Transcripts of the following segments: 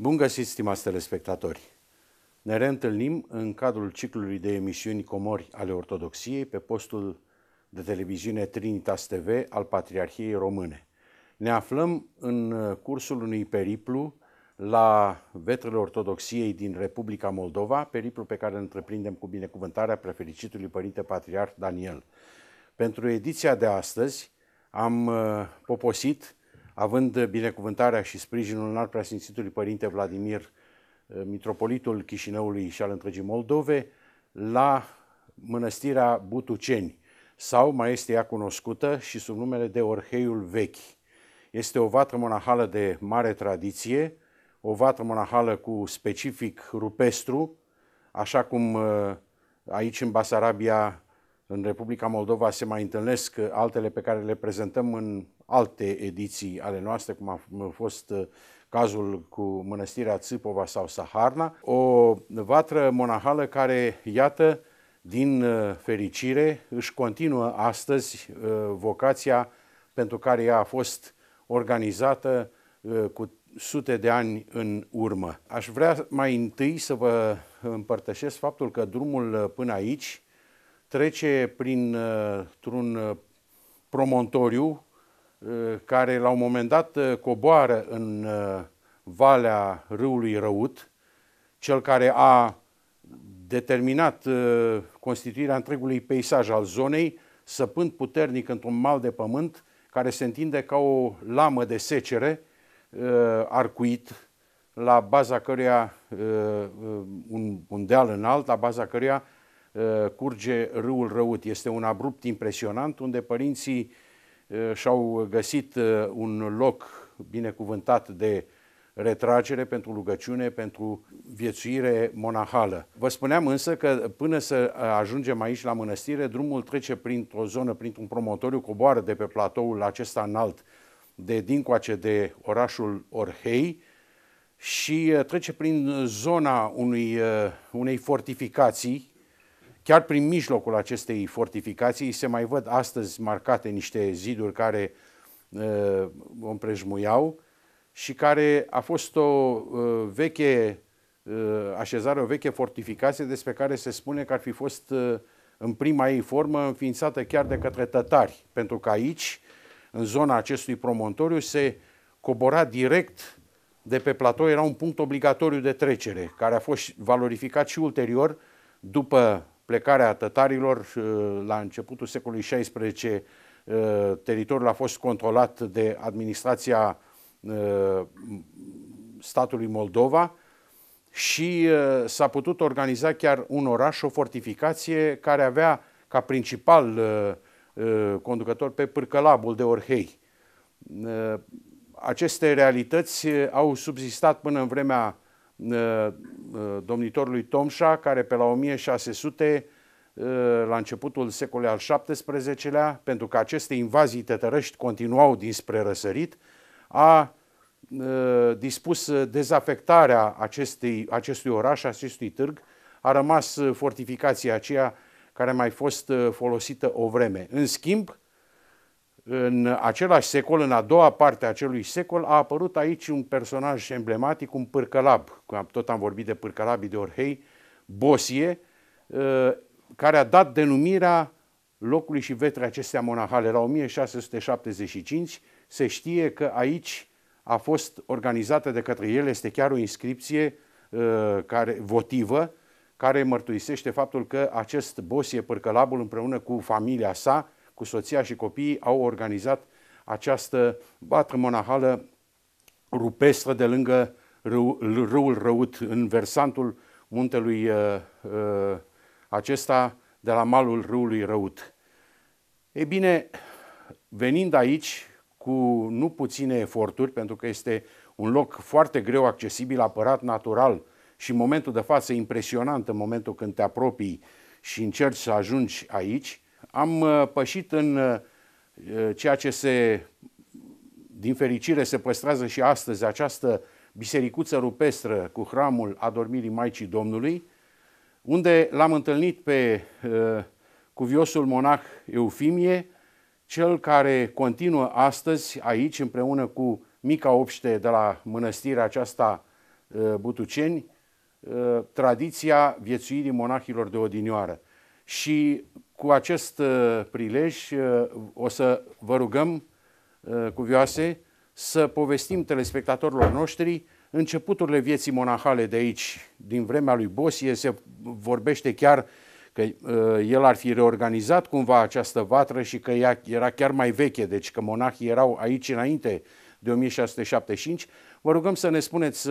Bun găsit, stimați telespectatori! Ne reîntâlnim în cadrul ciclului de emisiuni Comori ale Ortodoxiei pe postul de televiziune Trinitas TV al Patriarhiei Române. Ne aflăm în cursul unui periplu la vetrele Ortodoxiei din Republica Moldova, periplu pe care îl întreprindem cu binecuvântarea Prefericitului Părinte Patriarh Daniel. Pentru ediția de astăzi am poposit, având binecuvântarea și sprijinul înalt preasfințitului Părinte Vladimir, mitropolitul Chișinăului și al întregii Moldove, la mănăstirea Butuceni, sau mai este ea cunoscută și sub numele de Orheiul Vechi. Este o vatră monahală de mare tradiție, o vatră monahală cu specific rupestru, așa cum aici în Basarabia, în Republica Moldova, se mai întâlnesc altele pe care le prezentăm în alte ediții ale noastre, cum a fost cazul cu mănăstirea Țâpova sau Saharna. O vatră monahală care, iată, din fericire, își continuă astăzi vocația pentru care ea a fost organizată cu sute de ani în urmă. Aș vrea mai întâi să vă împărtășesc faptul că drumul până aici trece printr-un promontoriu care la un moment dat coboară în valea râului Răut, cel care a determinat constituirea întregului peisaj al zonei, săpând puternic într-un mal de pământ care se întinde ca o lamă de secere arcuit, la baza căruia un deal înalt, la baza căruia curge râul Răut. Este un abrupt impresionant unde părinții și-au găsit un loc binecuvântat de retragere pentru rugăciune, pentru viețuire monahală. Vă spuneam însă că până să ajungem aici la mănăstire, drumul trece printr-o zonă, printr-un promontoriu, coboară de pe platoul acesta înalt de dincoace de orașul Orhei și trece prin zona unei fortificații. Chiar prin mijlocul acestei fortificații se mai văd astăzi marcate niște ziduri care o împrejmuiau și care a fost o veche așezare, o veche fortificație despre care se spune că ar fi fost în prima ei formă înființată chiar de către tătari, pentru că aici, în zona acestui promontoriu, se cobora direct de pe platou, era un punct obligatoriu de trecere, care a fost valorificat și ulterior, după plecarea tătarilor la începutul secolului XVI, teritoriul a fost controlat de administrația statului Moldova și s-a putut organiza chiar un oraș, o fortificație care avea ca principal conducător pe Pârcălabul de Orhei. Aceste realități au subzistat până în vremea domnitorului Tomșa, care pe la 1600, la începutul secolului al XVII-lea, pentru că aceste invazii tătărăști continuau dinspre răsărit, a dispus dezafectarea acestui oraș, acestui târg. A rămas fortificația aceea care a mai fost folosită o vreme. În schimb, în același secol, în a doua parte a acelui secol, a apărut aici un personaj emblematic, un pârcălab, tot am vorbit de pârcălabii de Orhei, Bosie, care a dat denumirea locului și vetrei acestea monahale. La 1675 se știe că aici a fost organizată de către el, este chiar o inscripție votivă, care mărturisește faptul că acest Bosie, pârcălabul, împreună cu familia sa, cu soția și copiii, au organizat această vatră monahală rupestră de lângă râul Răut, în versantul muntelui acesta, de la malul râului Răut. Ei bine, venind aici cu nu puține eforturi, pentru că este un loc foarte greu accesibil, apărat natural și în momentul de față impresionant, în momentul când te apropii și încerci să ajungi aici, am pășit în ceea ce din fericire se păstrează și astăzi, această bisericuță rupestră cu hramul Adormirii Maicii Domnului, unde l-am întâlnit pe cuviosul monah Eufimie, cel care continuă astăzi aici, împreună cu mica obște de la mănăstirea aceasta Butuceni tradiția viețuirii monahilor de odinioară. Și cu acest prilej o să vă rugăm, cuvioase, să povestim telespectatorilor noștri începuturile vieții monahale de aici, din vremea lui Bosie. Se vorbește chiar că el ar fi reorganizat cumva această vatră și că ea era chiar mai veche, deci că monahii erau aici înainte de 1675. Vă rugăm să ne spuneți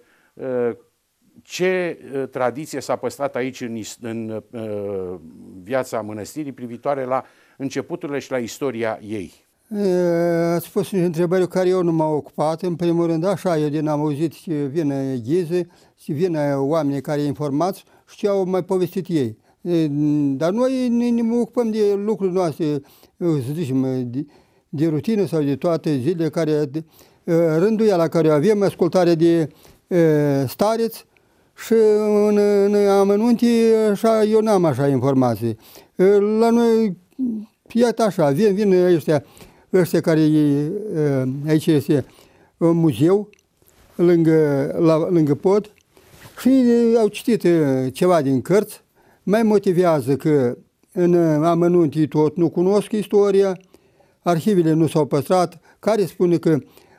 ce tradiție s-a păstrat aici în viața mănăstirii privitoare la începuturile și la istoria ei. Ați pus întrebări cu care eu nu m-am ocupat. În primul rând, așa, eu din am auzit și vin ghize, și vin oamenii care informați și ce au mai povestit ei. Dar noi ne ocupăm de lucruri noastre, să zicem, de rutină sau de toate zilele care, rânduiala care avem, ascultare de stareți și în amănunte, așa, eu n-am așa informații. La noi, iată așa, vin ăștia care aici este un muzeu, lângă pod, și au citit ceva din cărți, mai motivează că în amănunte tot nu cunosc istoria, arhivele nu s-au păstrat, care spune că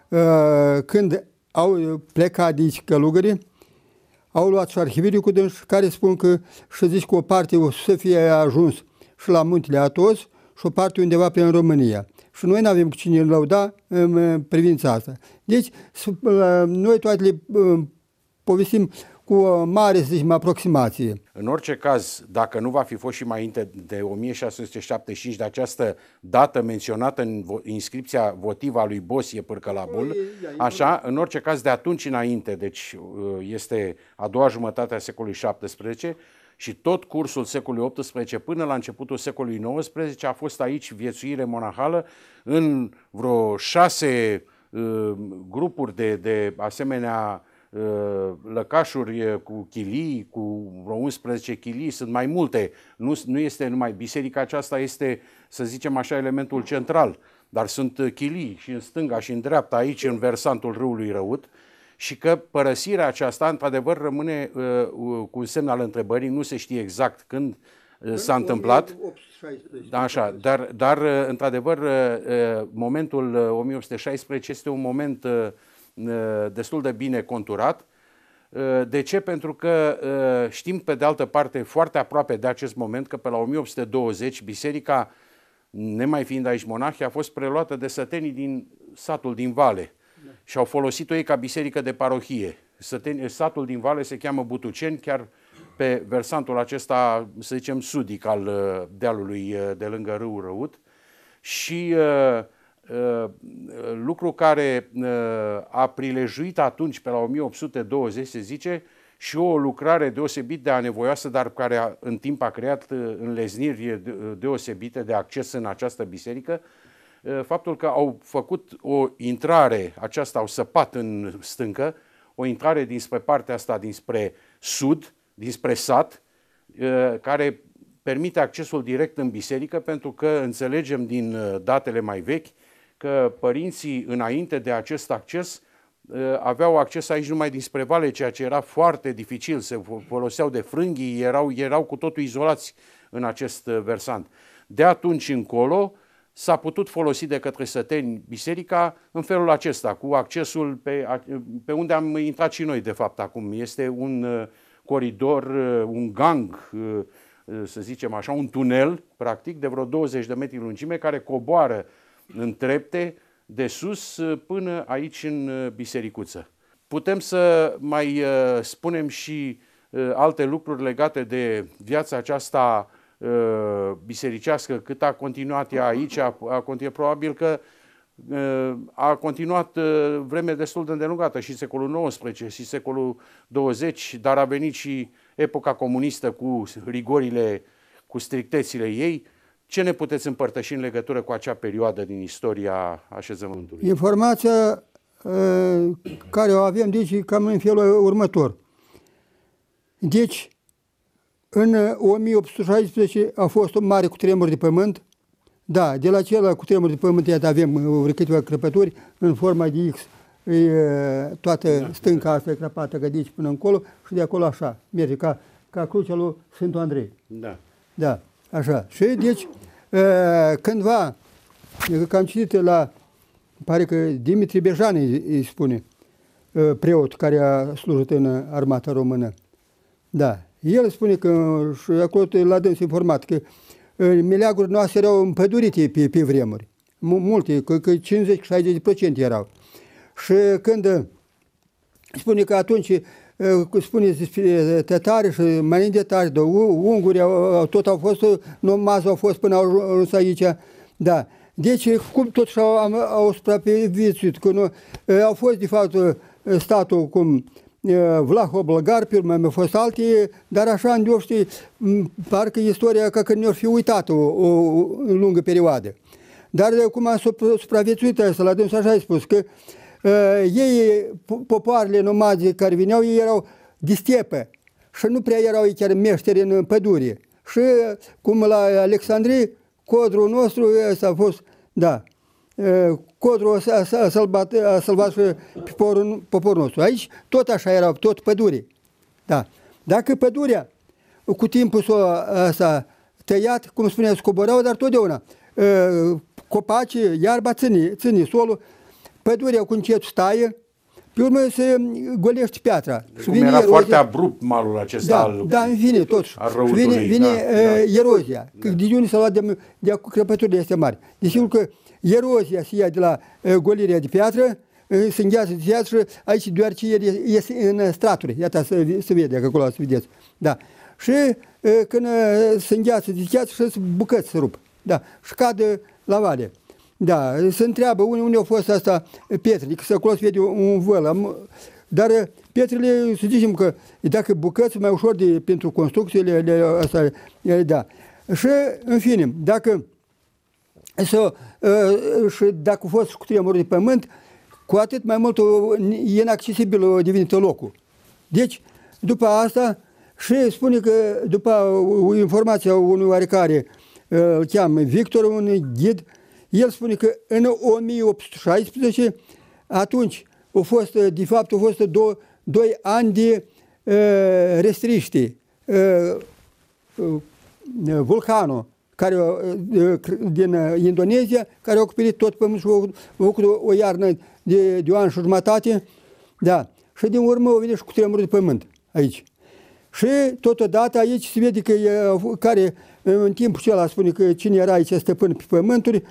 când au plecat de aici călugării, au luat și arhivele cu dânsi, care spun că, și zici că o parte o să fie ajuns și la Muntele Atos și o parte undeva prin România. Și noi nu avem cu cine lăuda în privința asta. Deci, noi toate le povestim cu o mare, să zicem, aproximație. În orice caz, dacă nu va fi fost și mai înainte de 1675, de această dată menționată în inscripția votivă a lui Bosie Pârcălabul, așa, în orice caz de atunci înainte, deci este a doua jumătate a secolului XVII, și tot cursul secolului XVIII până la începutul secolului XIX a fost aici viețuire monahală în vreo 6 grupuri de asemenea lăcașuri cu chilii, cu vreo 11 chilii, sunt mai multe. Nu este numai biserica aceasta, este, să zicem așa, elementul central, dar sunt chilii și în stânga și în dreapta, aici în versantul râului Răut. Și că părăsirea aceasta, într-adevăr, rămâne cu un semn al întrebării, nu se știe exact când s-a întâmplat. Așa, dar într-adevăr, momentul 1816 este un moment destul de bine conturat. De ce? Pentru că știm, pe de altă parte, foarte aproape de acest moment, că pe la 1820 biserica, nemai fiind aici monahi, a fost preluată de sătenii din satul din Vale. Și au folosit-o ei ca biserică de parohie. Satul din Vale se cheamă Butuceni, chiar pe versantul acesta, să zicem, sudic al dealului de lângă râul Răut. Și lucru care a prilejuit atunci, pe la 1820, se zice, și o lucrare deosebit de anevoioasă, dar care în timp a creat înlezniri deosebite de acces în această biserică, faptul că au făcut o intrare, aceasta au săpat în stâncă, o intrare dinspre partea asta, dinspre sud, dinspre sat, care permite accesul direct în biserică, pentru că înțelegem din datele mai vechi că părinții, înainte de acest acces, aveau acces aici numai dinspre vale, ceea ce era foarte dificil, se foloseau de frânghii, erau cu totul izolați în acest versant. De atunci încolo s-a putut folosi de către săteni biserica în felul acesta, cu accesul pe unde am intrat și noi, de fapt, acum. Este un coridor, un gang, să zicem așa, un tunel, practic, de vreo 20 de metri lungime, care coboară în trepte de sus până aici în bisericuță. Putem să mai spunem și alte lucruri legate de viața aceasta bisericească, cât a continuat ea aici, probabil că a continuat vreme destul de îndelungată, și secolul XIX și secolul XX, dar a venit și epoca comunistă cu rigorile, cu strictețile ei. Ce ne puteți împărtăși în legătură cu acea perioadă din istoria așezământului? Informația care o avem, deci, cam în felul următor. Deci, în 1816 a fost un mare cutremur de pământ. Da, de la acela cutremur de pământ, iată, avem câteva crăpături în forma de X toată stânca asta e crapată, că de aici până încolo și de acolo așa, merge ca crucea lui Sfântul Andrei. Da. Da, așa. Și deci, cândva, că am citit pare că Dimitri Bejan îi spune, preot care a slujit în armata română. Da, el spune că, și acolo l-a dâns informat, că meleagurile noastre erau împădurite pe vremuri. Multe, că 50-60% erau. Și când spune că atunci, spune despre tătari și mai de tari, de unguri, tot au fost, numai au fost până au ajuns aici. Da. Deci, cum totuși au supraviețuit, că nu, au fost, de fapt, statul cum Vlaho-Bulgar, pe urmă au fost alte, dar așa, îndeoște, parcă istoria ca că ne-ar fi uitat o lungă perioadă. Dar cum a supraviețuit asta, la dânsul așa ai spus, că ei, popoarele nomade care vineau, ei erau de stepă și nu prea erau ei chiar meșteri în pădure. Și cum la Alexandrie, codrul nostru ăsta a fost, da, codrul a salvat și poporul nostru. Aici tot așa era, tot pădure. Da. Dacă pădurea cu timpul s-a tăiat, cum spunea, scoborau, dar totdeauna copaci, iarba ține solul, pădurea cu încet taie, pe urmă se golește piatra. Și vine era foarte abrupt malul acesta da, în fine, totuși. Vine erozia. Da. De unde s-a luat de crăpăturile astea mari. Desigur că erozia se ia de la golirea de piatră, se îngheață de piatră și aici doar ce iese în straturi. Iată, se vede, că acolo să vedeți. Da. Și când se îngheață de piatră și bucăți se rup. Da. Și cadă la vale. Da, se întreabă unde au fost asta pietrele, că acolo se vede un văl. Dar pietrele, să zicem că dacă bucăți mai ușor pentru construcțiile astea, da. Și, în fine, dacă a fost cu tremurul de pământ, cu atât mai mult inaccesibil a devenit locul. Deci, după asta, și spune că, după o informație a unui oarecare, îl cheamă Victor, un ghid, el spune că în 1816, atunci, de fapt, au fost 2 ani de restriște. Vulcanul din Indonezia, care a acoperit tot pământul și a făcut o iarnă de un an și jumătate. Da. Și din urmă au venit și cu tremurul de pământ aici. Și totodată aici se vede că care în timpul acela spune că cine era aici stăpân pe pământuri,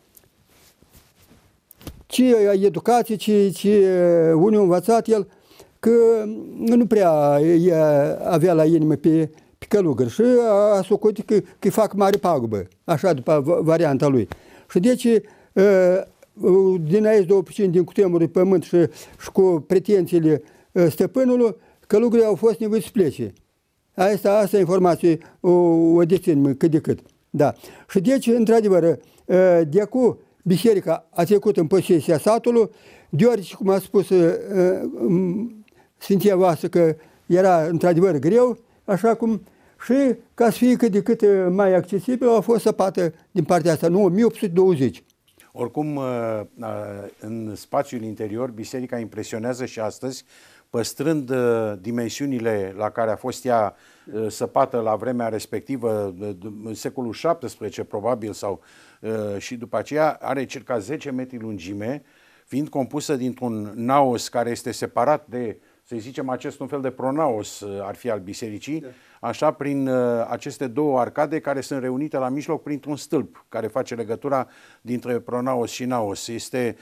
ce educație, ce unii a învățat el, că nu prea avea la inimă pe călugări și a socotit că îi fac mare pagubă, așa după varianta lui. Și deci, din aici două pricini, din cutremurul de pământ și cu pretențiile stăpânului, călugării au fost nevoiți să plece. Asta e informație, o deținem cât de cât. Da. Și deci, într-adevăr, de acum, biserica a trecut în posesia satului, deoarece, cum a spus Sfinția voastră, că era într-adevăr greu, așa cum și ca să fie cât de cât mai accesibil, a fost săpată din partea asta, nu, 1820. Oricum, în spațiul interior, biserica impresionează și astăzi, păstrând dimensiunile la care a fost ea săpată la vremea respectivă, în secolul XVII probabil, sau și după aceea, are circa 10 metri lungime, fiind compusă dintr-un naos care este separat de, să zicem, un fel de pronaos ar fi al bisericii, așa prin aceste două arcade care sunt reunite la mijloc printr-un stâlp care face legătura dintre pronaos și naos. Este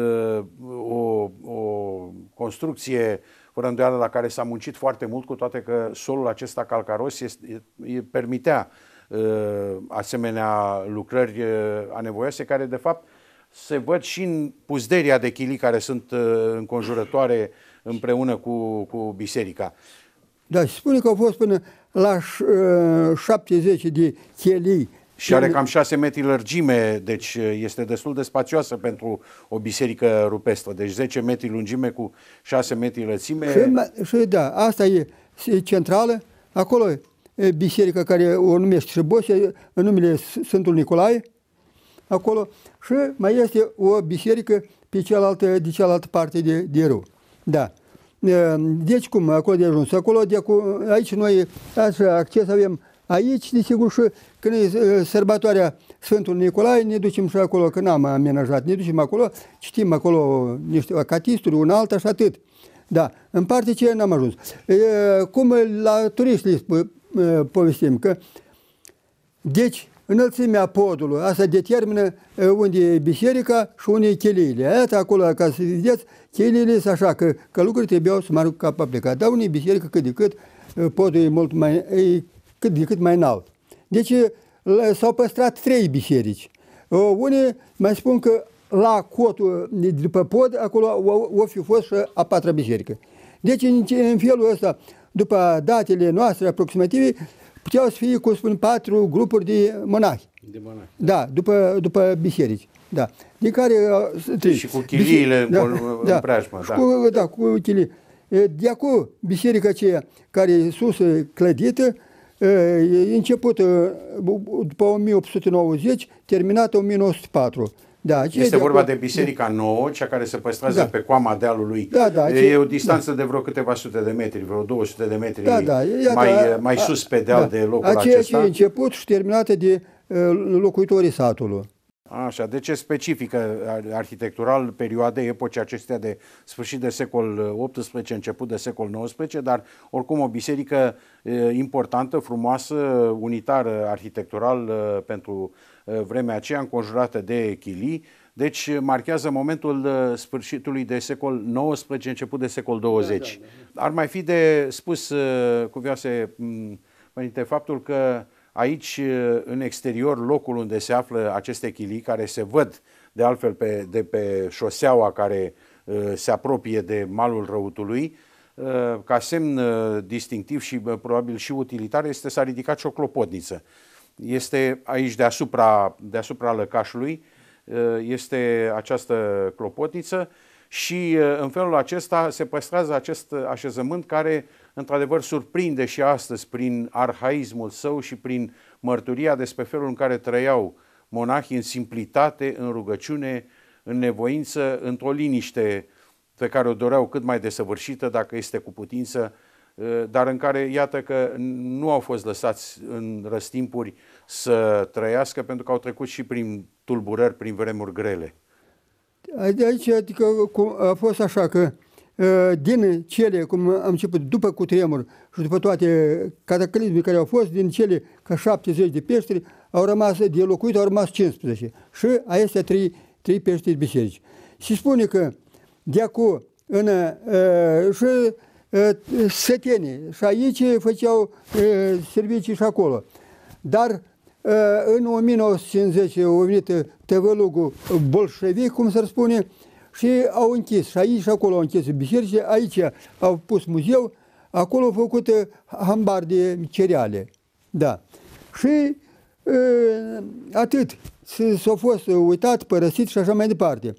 o construcție fără îndoială la care s-a muncit foarte mult, cu toate că solul acesta calcaros permitea asemenea lucrări anevoioase, care de fapt se văd și în puzderia de chilii care sunt înconjurătoare împreună cu biserica. Da, și spune că au fost până la 70 de chelii. Și are cam 6 metri lărgime, deci este destul de spațioasă pentru o biserică rupestre. Deci 10 metri lungime cu 6 metri lățime. Și da, asta e centrală. Acolo e biserica care o numește Șăboșe, în numele Sfântul Nicolae. Acolo. Și mai este o biserică pe de cealaltă parte de râu. Da. Deci cum, acolo de ajuns? Acolo, aici noi așa, acces avem aici, desigur, și când e sărbătoarea Sfântul Nicolae, ne ducem și acolo, că n-am amenajat, ne ducem acolo, citim acolo niște acatisturi, un alta și atât. Da, în partea ce n-am ajuns. Cum la turiști povestim, că deci înălțimea podului, asta determină unde e biserica și unde e chiliile. Iată acolo, ca să vedeți, chiliile sunt așa, că lucrurile trebuiau să mă cap aplicat. Dar unde e biserică, cât de cât, podul e mult mai, cât de cât mai înalt. Deci s-au păstrat 3 biserici. Unii mai spun că la cotul după pod, acolo o fi fost și a 4-a biserică. Deci în felul ăsta, după datele noastre aproximative, puteau să fie, cum spun, 4 grupuri de monahi. De monahi. Da, după biserici. Da. Din care... Și cu chiliile în preajmă. Da, cu chilii. De acolo, biserica aceea care e sus clădită, e început după 1890, terminată 1904. Da, este vorba de Biserica Nouă, cea care se păstrează pe coama dealului. E o distanță de vreo câteva sute de metri, vreo 200 de metri mai sus pe deal de locul acesta. Aceea ce e început și terminată de locuitorii satului. Așa, deci e specifică arhitectural perioadei, epocii acestea de sfârșit de secol XVIII, început de secol XIX, dar oricum o biserică importantă, frumoasă, unitară arhitectural pentru vremea aceea, înconjurată de chilii, deci marchează momentul sfârșitului de secol XIX, început de secol XX. Ar mai fi de spus, cuvioase părinte, faptul că aici, în exterior, locul unde se află aceste chilii, care se văd de altfel de pe șoseaua care se apropie de malul Răutului, ca semn distinctiv și probabil și utilitar, s-a ridicat și o clopotniță. Este aici deasupra lăcașului, este această clopotniță și în felul acesta se păstrează acest așezământ care într-adevăr surprinde și astăzi prin arhaismul său și prin mărturia despre felul în care trăiau monahii în simplitate, în rugăciune, în nevoință, într-o liniște pe care o doreau cât mai desăvârșită, dacă este cu putință, dar în care, iată că nu au fost lăsați în răstimpuri să trăiască, pentru că au trecut și prin tulburări, prin vremuri grele. Aici, adică a fost așa că din cele, cum am început, după cutremur și după toate cataclismele care au fost, din cele ca 70 de peșteri, au rămas, de locuit au rămas 15. Și acestea 3 peșteri biserici. Și spune că de acolo, și sătenii, și aici făceau servicii și acolo. Dar în 1950 a venit tăvălugul bolșevic, cum se spune, și au închis. Și aici și acolo au închis biserici, aici au pus muzeu, acolo au făcut hambar de cereale. Da. Și atât. S-a fost uitat, părăsit și așa mai departe.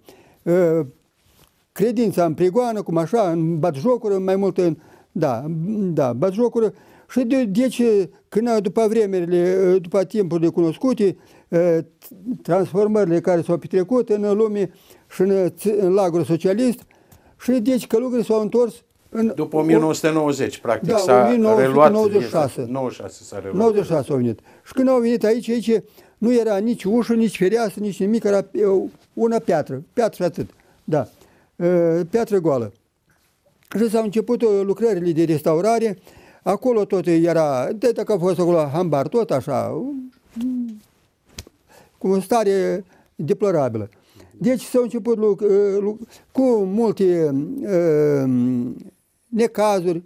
Credința în prigoană, cum așa, în batjocură, mai mult în... Da, batjocură. Și deci, când după vremurile, după timpurile cunoscute, transformările care s-au petrecut în lume și în lagul socialist, și deci călugării s-au întors după 1990, practic, s-a reluat. 96. 96 s-a reluat. 96 au venit. Și când au venit aici nu era nici ușă, nici fereastră, nici nimic, era una piatră și atât. Da, piatră goală. Și s-au început lucrările de restaurare. Acolo tot era, dacă a fost acolo hambar, tot așa, cu o stare deplorabilă. Deci s-au început cu multe necazuri,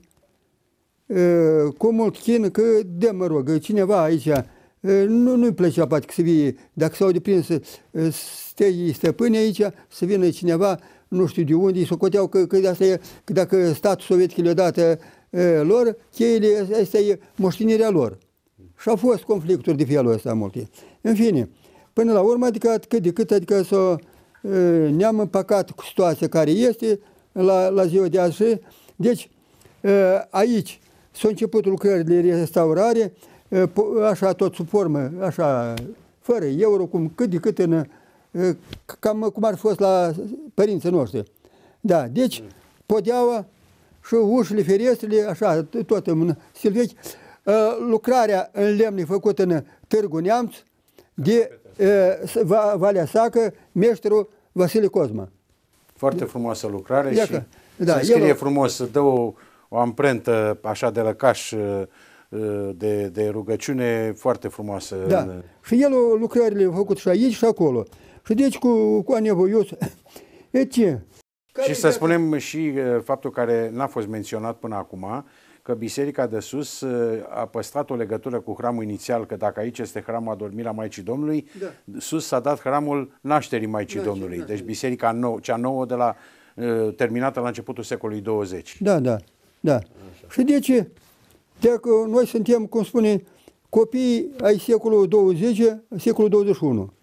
cu mult chin, că mă rog, cineva aici, nu-i plăcea poate să vie, dacă s-au deprins stăpâni aici, să vină cineva, nu știu de unde, socoteau că asta e, că dacă statul sovietic le-a dat lor, cheile, asta e moștenirea lor. Și au fost conflicturi de felul ăsta multe. În fine, până la urmă, adică cât de cât, adică ne-am împăcat cu situația care este la ziua de azi. Deci, aici s-au început lucrările de restaurare, așa tot sub formă, așa, fără euro, cum cât de cât cam cum ar fi fost la părinții noștri. Da, deci podeaua și ușile, ferestrele, așa, tot în stil vechi. Lucrarea în lemn e făcută în Târgu Neamț de Valea Sacă, meșterul Vasile Cosma. Foarte frumoasă lucrare. Iacă, și da, se scrie frumos, dă o amprentă așa de lăcaș de rugăciune foarte frumoasă. Da. Și el lucrările a făcut și aici și acolo. Și deci cu anevoios. Și să spunem și faptul care n-a fost menționat până acum, că Biserica de Sus a păstrat o legătură cu hramul inițial, că dacă aici este hramul adormirea Maicii Domnului, da. Sus s-a dat hramul nașterii Maicii Domnului. Deci biserica nouă, cea nouă de la, terminată la începutul secolului 20. Da, da, da. Așa. Și deci, dacă noi suntem, cum spune, copii ai secolului 20, secolul 21.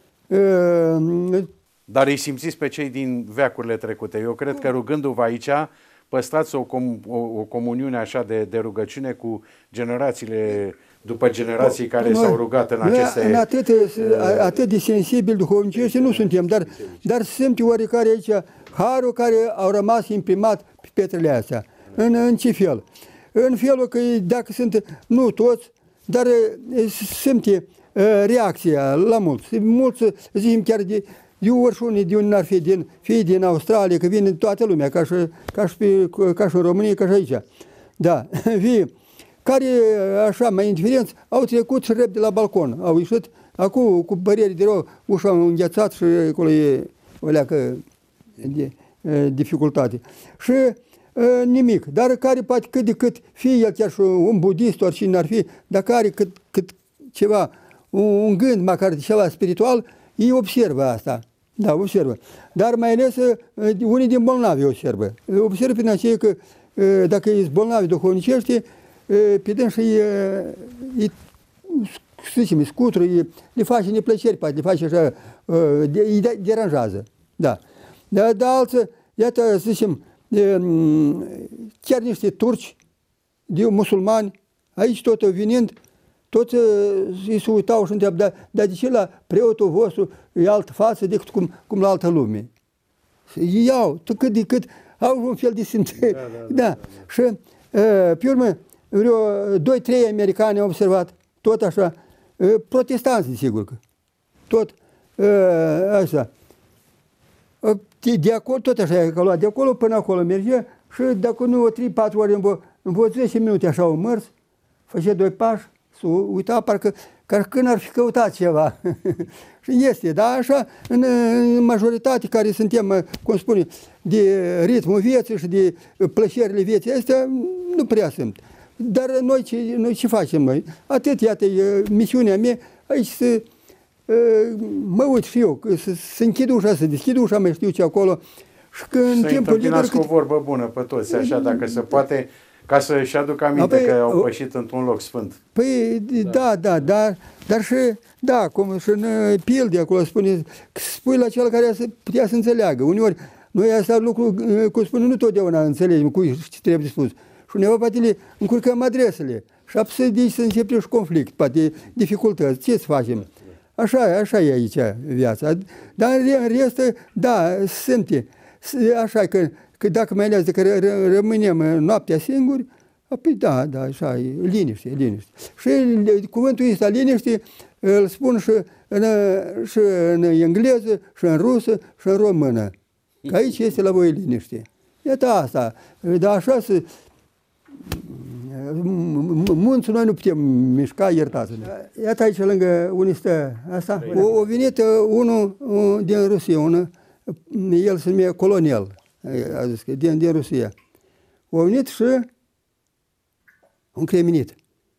Dar îi simțiți pe cei din veacurile trecute. Eu cred că rugându-vă aici, păstrați o comuniune așa de rugăciune cu generațiile, după generații care s-au rugat în aceste... Atât de sensibil duhovnicește nu suntem, dar sunt oarecare aici harul care au rămas imprimat pe pietrele astea. În ce fel? În felul că dacă sunt, nu toți, dar simte reacția la mulți. Mulți zicem chiar de oricine de unde ar fi, fie din Australia, că vine toată lumea, ca și în România, ca și aici. Da, fie, care, așa, mai indiferenți, au trecut și repede la balcon. Au ieșit, acum, cu bariere de rău, ușa au înghețat și acolo e o leacă de dificultate. Și nimic. Dar care poate cât de cât, fie el chiar și un budist, oricine ar fi, dar care cât ceva, un gând, măcar ceva spiritual, ei observă asta. Da, observă. Dar mai ales unii din bolnavi observă. Observă prin aceea că dacă ești bolnavi duhovnicește, pe dânsă să zicem, scutură, le face neplăceri, poate le face așa, îi deranjează. Da. Dar alții, iată, să zicem, chiar niște turci, de musulmani, aici tot venind, toți îi se uitau și întreabă, dar de ce la preotul vostru e altă față decât cum la altă lume? Iau, cât de cât, au un fel de simțire. Da. Și, pe urmă, vreo 2-3 americani au observat, tot așa, protestanți, sigur că, tot așa. De acolo, tot așa, că de acolo până acolo merge și dacă nu 3-4 ori în 10 minute așa au mers, făcea 2 pași, s-o uita parcă când ar fi căutat ceva. Și este, da, așa, în majoritate care suntem, cum spune, de ritmul vieții și de plăcerile vieții astea, nu prea sunt. Dar noi ce facem noi? Atât, iată, misiunea mea aici să mă uit și eu, să închid ușa, să deschid ușa, mai știu ce acolo. Și că în timpul liber... Să-i o vorbă bună pe toți, așa, dacă se poate, ca să-și aducă aminte că au pășit într-un loc sfânt. Păi, da, dar și, da, cum și în pilde acolo spune, spui la cel care putea să înțeleagă. Uneori, noi asta lucru, cum spune, nu totdeauna înțelegem cu ce trebuie spus. Și uneori poate le încurcăm adresele. Și apoi să începe și conflict, poate dificultăți. Ce să facem? Așa e aici viața. Dar în rest, da, simte. Așa că dacă mai ales că rămânem noaptea singuri, apoi da, așa e, liniște. Și cuvântul ăsta, liniște, îl spun și în engleză, și în rusă, și în română. Că aici este la voi liniște. Iată asta. Dar așa să... Munții noi nu putem mișca, iertați-ne. Iată aici lângă unde stă asta. O venit unul din Rusia, el se numea colonel, a zis că din Rusia. A venit și un creminit.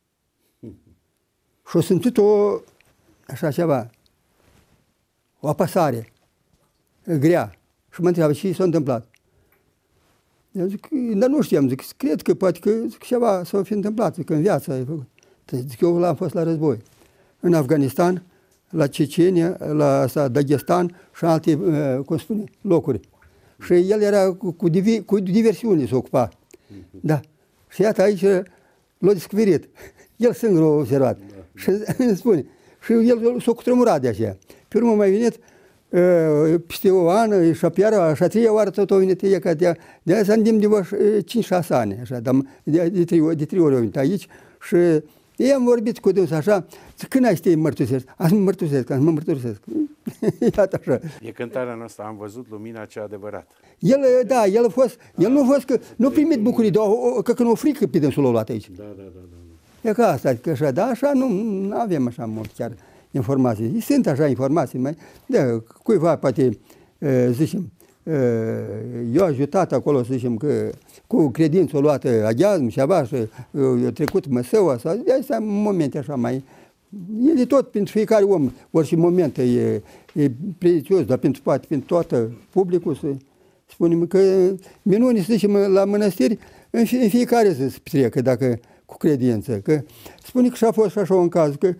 Și a simțit așa ceva, o apăsare grea. Și mă întreabă ce s-a întâmplat. Eu zic, dar nu știam, zic, cred că poate că ceva s-a fi întâmplat, zic, în viață ai făcut. Zic, eu am fost la război. În Afganistan, la Cecenia, la Dagestan și alte, cum spune, locuri. Și el era cu diversiune se ocupa. Da. Și iată aici l-a descoperit. El singur a observat. Și îmi spune. Și el s-a cutremurat de aceea. Pe urmă mai venit, peste o an, și apia, așa 3 oară tot o venit ea, că de aia s-a îndemn de 5-6 ani, așa, dar de 3 ori au venit aici și ei am vorbit cu dânsul așa, când ai să te mărturisesc? Azi mă mărturisesc. Iată așa. E cântarea noastră, am văzut lumina cea adevărată. El nu a fost că nu primit bucurii, dar că nu o frică pe dânsul l-a luat aici. Da. E ca asta, că așa, da, așa nu avem așa mult chiar informații. Sunt așa informații, mai, da, cuiva poate, zicem, eu ajutat acolo, să zicem, că cu credință o luată aghiazm și ava și a trecut măsăua sau de astea momente așa mai... E tot pentru fiecare om, orice moment e prețios, dar pentru toată publicul să spunem că minuni, să zicem, la mănăstiri în fiecare să se petrecă, dacă cu credință. Că spune că și-a fost așa un caz, că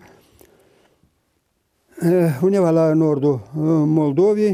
undeva la nordul Moldovei,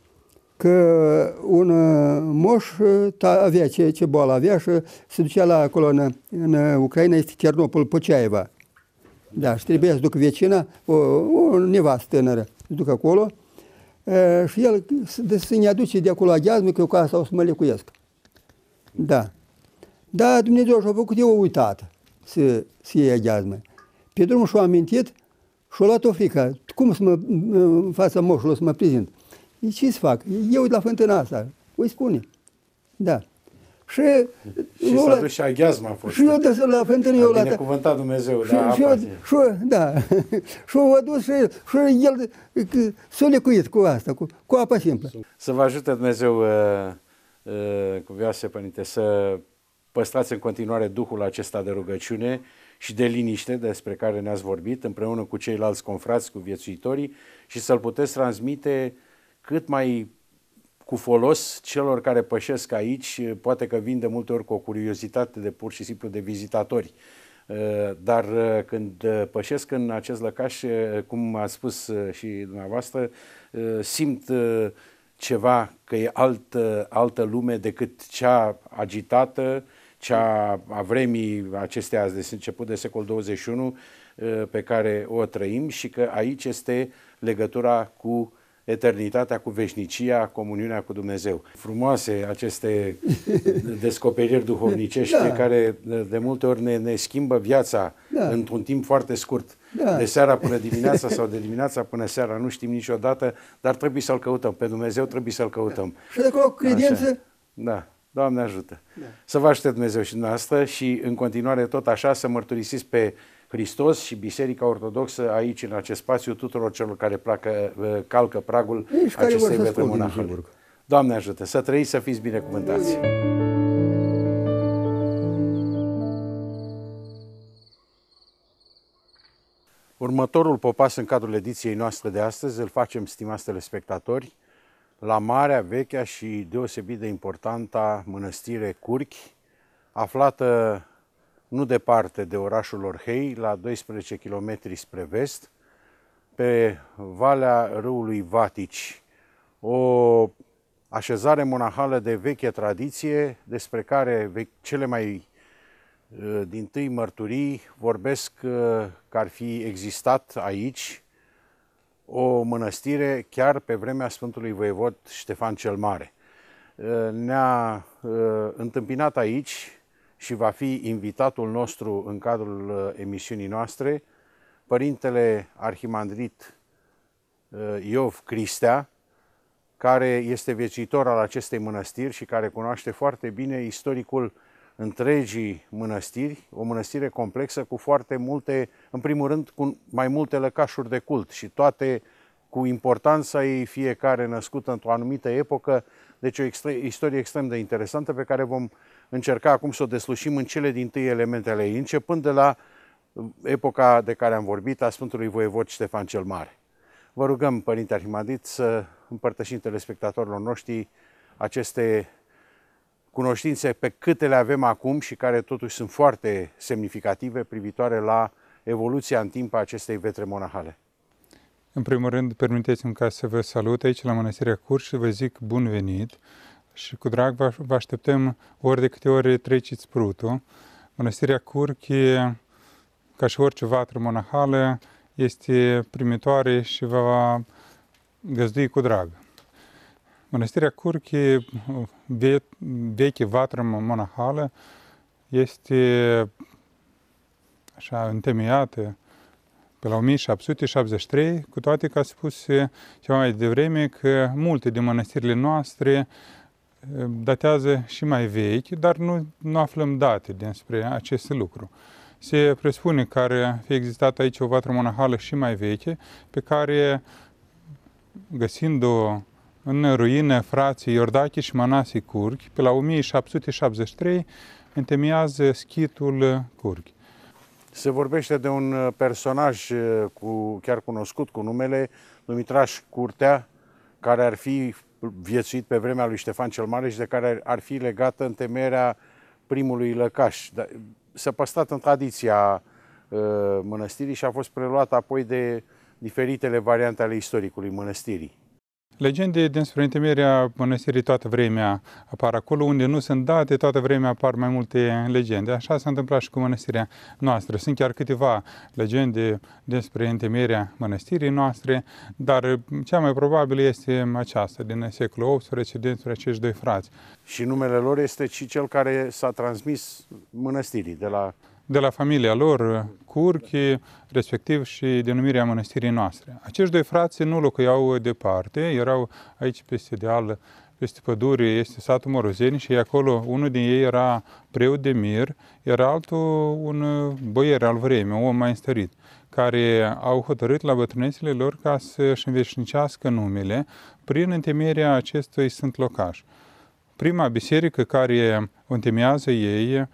că un moș avea ce boală avea și se ducea la acolo în Ucraina, este Ternopol, Pociaeva. Da, și trebuia să ducă vecina, o nevastă tânără, să ducă acolo și el să-i aduce de acolo aghiazmă, că eu ca asta o să mă lecuiesc. Da. Da, Dumnezeu și-a făcut, eu o uitat să iei aghiazmă. Pe drum și-a amintit și-a luat o frică. Cum să mă, în fața moșului, să mă prezint? Ce să fac? Eu la fântâna asta. Îi spune. Da. Și s-a dus și aghiazma a fost. Și eu la fântână, eu la... A binecuvântat Dumnezeu, da. Și eu a dus și el s-a lecuit cu asta, cu apa simplă. Să vă ajute Dumnezeu, cuvioase Părinte, să păstrați în continuare duhul acesta de rugăciune și de liniște despre care ne-ați vorbit, împreună cu ceilalți confrați, cu viețuitorii, și să-l puteți transmite cât mai cu folos celor care pășesc aici, poate că vin de multe ori cu o curiozitate de pur și simplu de vizitatori. Dar când pășesc în acest lăcaș, cum a spus și dumneavoastră, simt ceva, că e altă lume decât cea agitată, cea a vremii acesteia de început de secol 21 pe care o trăim, și că aici este legătura cu eternitatea, cu veșnicia, comuniunea cu Dumnezeu. Frumoase aceste descoperiri duhovnicești, da, care de multe ori ne schimbă viața, da, într-un timp foarte scurt. Da. De seara până dimineața sau de dimineața până seara, nu știm niciodată, dar trebuie să-L căutăm. Pe Dumnezeu trebuie să-L căutăm. Da. Și de acolo credință... Așa. Da. Doamne ajută. Da. Să vă ajute Dumnezeu și dumneavoastră și în continuare tot așa să mărturisiți pe Hristos și Biserica Ortodoxă aici, în acest spațiu, tuturor celor care calcă pragul acestei vetre monahale. Doamne ajută, să trăiți, să fiți binecuvântați! Următorul popas în cadrul ediției noastre de astăzi îl facem, stimați telespectatori, la marea, vechea și deosebit de importantă mănăstire Curchi, aflată nu departe de orașul Orhei, la 12 km spre vest, pe valea râului Vatici, o așezare monahală de veche tradiție, despre care cele mai dintâi mărturii vorbesc că ar fi existat aici o mănăstire chiar pe vremea Sfântului Voievod Ștefan cel Mare. Ne-a întâmpinat aici și va fi invitatul nostru în cadrul emisiunii noastre, Părintele Arhimandrit Iov Cristea, care este viețuitor al acestei mănăstiri și care cunoaște foarte bine istoricul întregii mănăstiri, o mănăstire complexă cu foarte multe, în primul rând cu mai multe lăcașuri de cult și toate cu importanța ei, fiecare născută într-o anumită epocă, deci o istorie extrem de interesantă pe care vom încerca acum să o deslușim în cele dintâi elemente ale ei, începând de la epoca de care am vorbit, a Sfântului Voievod Ștefan cel Mare. Vă rugăm, Părinte Arhimandrit, să împărtășim telespectatorilor noștri aceste cunoștințe pe câte le avem acum și care totuși sunt foarte semnificative privitoare la evoluția în timp a acestei vetre monahale. În primul rând, permiteți-mi ca să vă salut aici la Mănăstirea Curchi și vă zic bun venit și cu drag vă așteptăm ori de câte ori treceți prutul. Mănăstirea Curchi, ca și orice vatră monahală, este primitoare și va găzdui cu drag. Mănăstirea Curchi, veche vatră monahală, este așa întemeiată pe la 1773, cu toate că a spus ceva mai devreme că multe din mănăstirile noastre datează și mai vechi, dar nu aflăm date despre acest lucru. Se presupune că ar fi existat aici o vatră monahală și mai veche, pe care, găsind-o în ruină, frații Iordache și Manasie Curchi, pe la 1773, întemeiază schitul Curchi. Se vorbește de un personaj chiar cunoscut cu numele Dumitraș Curtea, care ar fi viețuit pe vremea lui Ștefan cel Mare și de care ar fi legată întemeierea primului lăcaș. S-a păstrat în tradiția mănăstirii și a fost preluată apoi de diferitele variante ale istoricului mănăstirii. Legende despre întemeierea mănăstirii toată vremea apar acolo unde nu sunt date, toată vremea apar mai multe legende. Așa s-a întâmplat și cu mănăstirea noastră. Sunt chiar câteva legende despre întemeierea mănăstirii noastre, dar cea mai probabilă este aceasta, din secolul XVIII, despre acești doi frați. Și numele lor este și cel care s-a transmis mănăstirii, de la familia lor, Curchi, respectiv și denumirea mănăstirii noastre. Acești doi frați nu locuiau departe, erau aici peste deal, peste pădure, este satul Morozeni și acolo unul din ei era preot de mir, era altul un boier al vremii, un om mai înstărit, care au hotărât la bătrânețile lor ca să-și înveșnicească numele prin întemeierea acestui sfânt locaș. Prima biserică care o întemeiază ei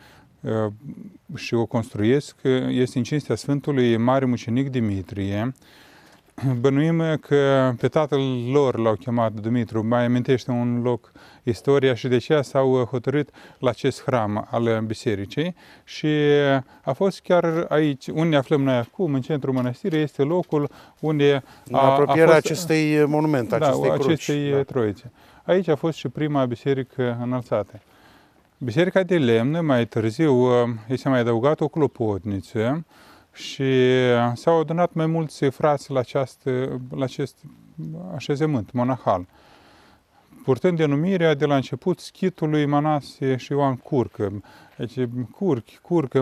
și o construiesc este în cinstea Sfântului Mare Mucenic Dimitrie. Bănuim că pe tatăl lor l-au chemat Dumitru, mai amintește un loc istoria și de aceea s-au hotărât la acest hram al bisericii și a fost chiar aici, unde ne aflăm noi acum, în centrul mănăstirii, este locul unde în apropierea acestei monumente, acestei cruci. Acestei troițe. Aici a fost și prima biserică înălțată. Biserica de lemn, mai târziu, i s-a mai adăugat o clopotniță și s-au adunat mai mulți frați la acest așezământ monahal, purtând denumirea de la început schitului Manasie și Ioan Curcă. Deci Curcă,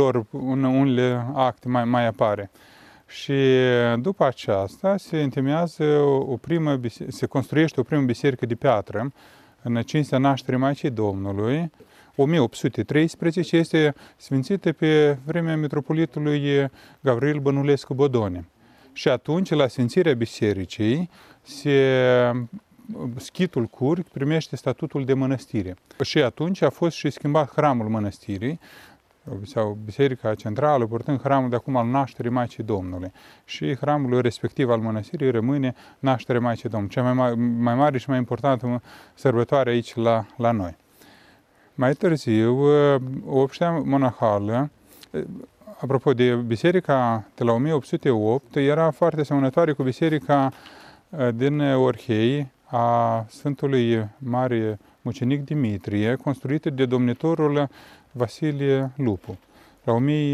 unele acte mai apare. Și după aceasta se construiește o primă biserică de piatră în cinstea nașterii Maicii Domnului, 1813, este sfințită pe vremea metropolitului Gavril Bănulescu Bodone. Și atunci, la sfințirea bisericii, schitul Curchi primește statutul de mănăstire. Și atunci a fost și schimbat hramul mănăstirii, sau biserica centrală, purtând hramul de acum al nașterii Maicii Domnului. Și hramul respectiv al mănăstirii rămâne nașterea Maicii Domnului, cea mai mare și mai importantă sărbătoare aici la noi. Mai târziu, obștea monahală, apropo de biserica de la 1808, era foarte asemănătoare cu biserica din Orhei a Sfântului Mare Mucenic Dimitrie, construită de domnitorul Vasilie Lupu, la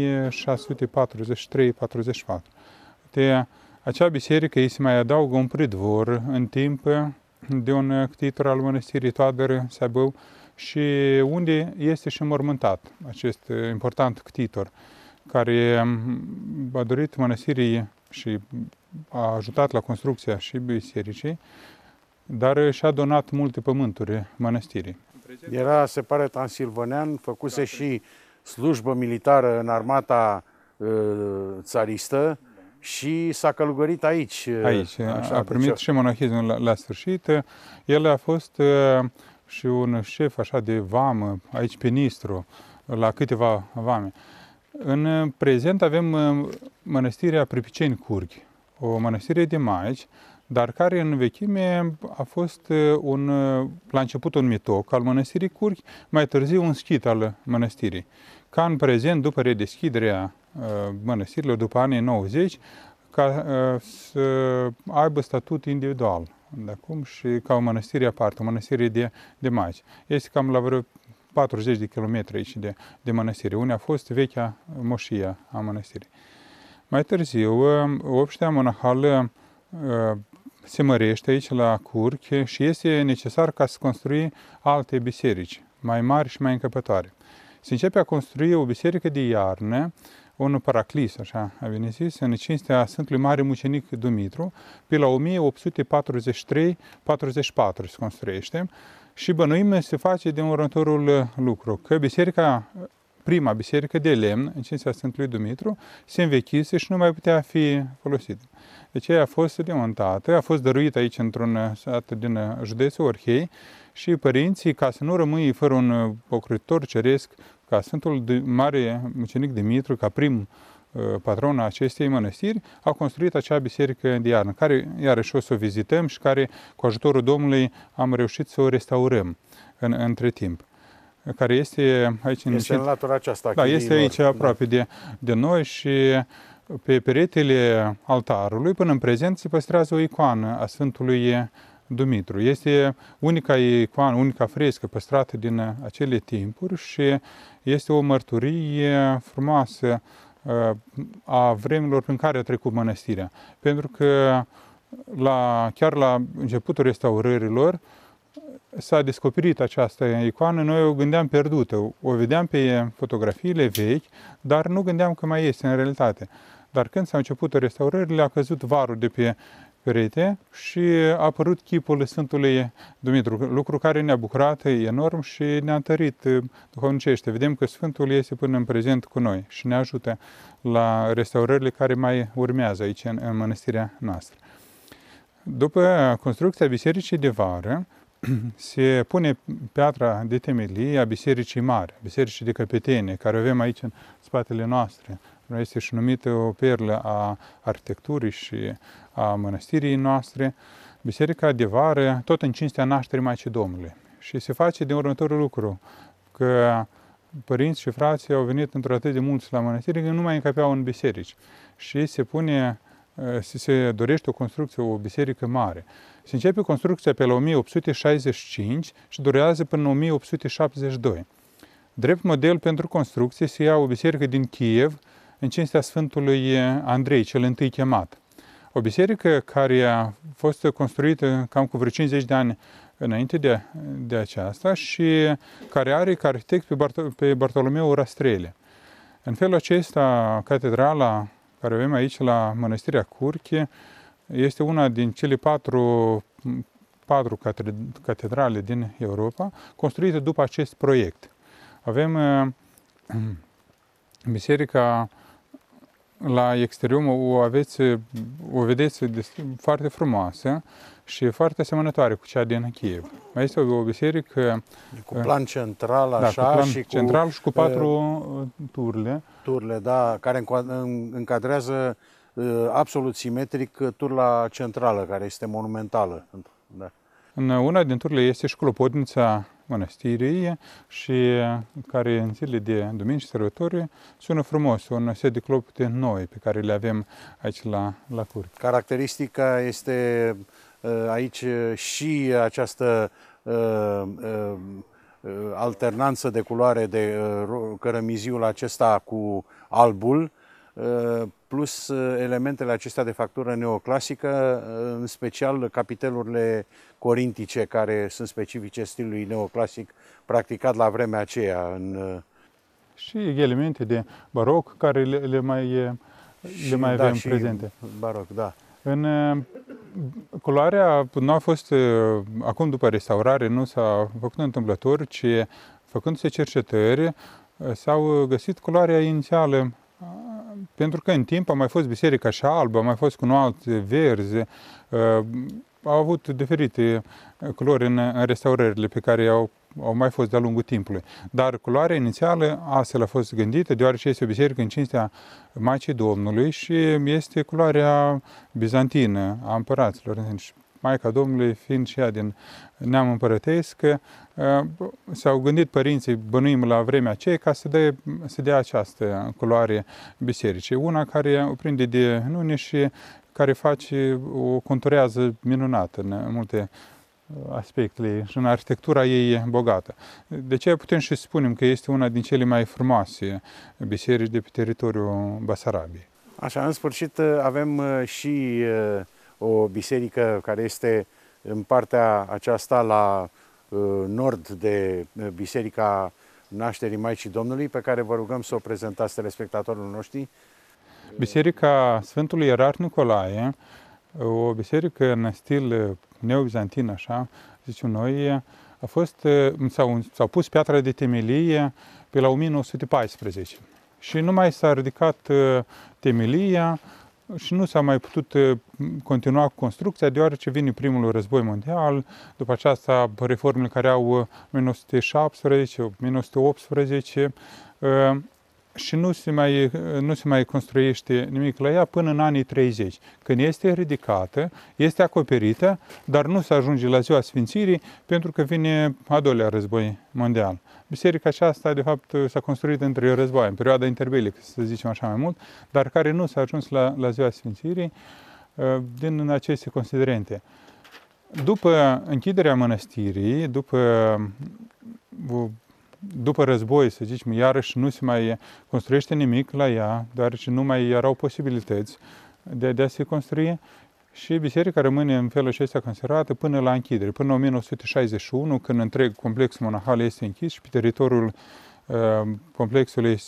1643-44. De acea biserică îi se mai adaugă un pridvor în timp de un ctitor al mănăstirii Toader Seabău și unde este și înmormântat acest important ctitor, care a dorit mănăstirii și a ajutat la construcția și bisericii, dar și-a donat multe pământuri mănăstirii. Era, se pare, transilvanean, făcuse și slujbă militară în armata țaristă și s-a călugărit aici. Aici, a primit și monahismul la sfârșit. El a fost și un șef așa de vamă, aici pe Nistru, la câteva vame. În prezent avem mănăstirea Pripiceni Curchi, o mănăstire de maici, dar care în vechime a fost la început un mitoc al mănăstirii Curchi, mai târziu un schit al mănăstirii. Ca în prezent, după redeschiderea mănăstirilor, după anii 90, ca să aibă statut individual de acum și ca o mănăstire aparte, o mănăstire de maici. Este cam la vreo 40 de kilometri aici de mănăstire, unde a fost vechea moșie a mănăstirii. Mai târziu, obștea monahală se mărește aici la Curchi și este necesar ca să construi alte biserici mai mari și mai încăpătoare. Se începe a construi o biserică de iarnă, un paraclis, așa a venit zis, în cinstea Sfântului Mare Mucenic Dumitru, pe la 1843-44 se construiește și bănuim se face din următorul lucru, că prima biserică de lemn, în cinstea Sfântului Dumitru, se învechise și nu mai putea fi folosită. Deci ea a fost demontată, a fost dăruită aici într-un sat din județul Orhei și părinții, ca să nu rămâi fără un pocrător ceresc, ca Sfântul Mare Mucenic Dumitru, ca prim patron a acestei mănăstiri, au construit acea biserică de iarnă, care iarăși o să o vizităm și care, cu ajutorul Domnului, am reușit să o restaurăm între timp. Care este aici în latura aceasta. Da, este aici aproape de noi și pe peretele altarului, până în prezent, se păstrează o icoană a Sfântului Dumitru. Este unica icoană, unica frescă păstrată din acele timpuri și este o mărturie frumoasă a vremilor prin care a trecut mănăstirea. Pentru că chiar la începutul restaurărilor s-a descoperit această icoană, noi o gândeam pierdută, o vedeam pe fotografiile vechi, dar nu gândeam că mai este în realitate. Dar când s-au început restaurările, a căzut varul de pe perete și a apărut chipul Sfântului Dumitru, lucru care ne-a bucurat enorm și ne-a întărit duhovnicește. Vedem că Sfântul este până în prezent cu noi și ne ajută la restaurările care mai urmează aici în mănăstirea noastră. După construcția bisericii de vară, se pune piatra de temelie a bisericii mari, bisericii de căpetenie, care o avem aici în spatele noastre. Este și numită o perlă a arhitecturii și a mănăstirii noastre. Biserica de vară, tot în cinstea nașterii Maicii Domnului. Și se face din următorul lucru, că părinți și frații au venit într-atât de mulți la mănăstire că nu mai încăpeau în biserici. Și se dorește o construcție, o biserică mare. Se începe construcția pe la 1865 și durează până în 1872. Drept model pentru construcție se ia o biserică din Kiev, în cinstea Sfântului Andrei, cel întâi chemat. O biserică care a fost construită cam cu vreo 50 de ani înainte de aceasta și care are ca arhitect pe Bartolomeu Rastrele. În felul acesta, catedrala care avem aici la Mănăstirea Curchi este una din cele patru catedrale din Europa construite după acest proiect. Avem biserica la exterior, o vedeți foarte frumoasă și foarte asemănătoare cu cea din Kiev. Mai este o biserică cu plan central, așa, cu plan central și cu 4 turle. Turle, da, care încadrează absolut simetric turla centrală, care este monumentală. Da. În una din turile este și clopotnița mănăstirii și care în zile de duminici și sărbători sună frumos, un set de clopote noi pe care le avem aici la Curchi. Caracteristica este aici și această alternanță de culoare de cărămiziul acesta cu albul, plus elementele acestea de factură neoclasică, în special capitelurile corintice, care sunt specifice stilului neoclasic practicat la vremea aceea. Și elemente de baroc care le mai avem prezente. Baroc, da. Culoarea nu a fost, acum după restaurare, nu s-a făcut întâmplător, ci făcându-se cercetări, s-au găsit culoarea inițială. Pentru că în timp a mai fost biserica și albă, a mai fost cu un alt verzi, au avut diferite culori în restaurările pe care au mai fost de-a lungul timpului. Dar culoarea inițială astfel a fost gândită, deoarece este o biserică în cinstea Maicii Domnului și este culoarea bizantină a împăraților. Maica Domnului, fiind și ea din neam împărătesc, s-au gândit părinții, bănuim la vremea aceea, ca să dea această culoare bisericii. Una care o prinde de nune și care o conturează minunată în multe aspecte și în arhitectura ei bogată. De aceea putem și spunem că este una din cele mai frumoase biserici de pe teritoriul Basarabiei. Așa, în sfârșit avem și o biserică care este în partea aceasta la nord de Biserica Nașterii Maicii Domnului, pe care vă rugăm să o prezentați telespectatorilor noștri. Biserica Sfântului Ierarh Nicolae, o biserică în stil neobizantin, așa zicem noi, a fost, s-au pus piatra de temelie pe la 1914 și nu mai s-a ridicat temelia și nu s-a mai putut continua cu construcția, deoarece vine primul război mondial, după aceasta reformele care au 1917, 1918 și nu se mai construiește nimic la ea până în anii 30, când este ridicată, este acoperită, dar nu se ajunge la ziua Sfințirii pentru că vine a doilea război mondial. Biserica aceasta, de fapt, s-a construit între război, în perioada interbelică, să zicem așa mai mult, dar care nu s-a ajuns la ziua Sfințirii din aceste considerente. După închiderea mănăstirii, după război, să zicem, iarăși nu se mai construiește nimic la ea, deoarece nu mai erau posibilități de a se construi și biserica rămâne în felul acesta conservată până la închidere, până în 1961, când întreg complexul monahal este închis și pe teritoriul complexului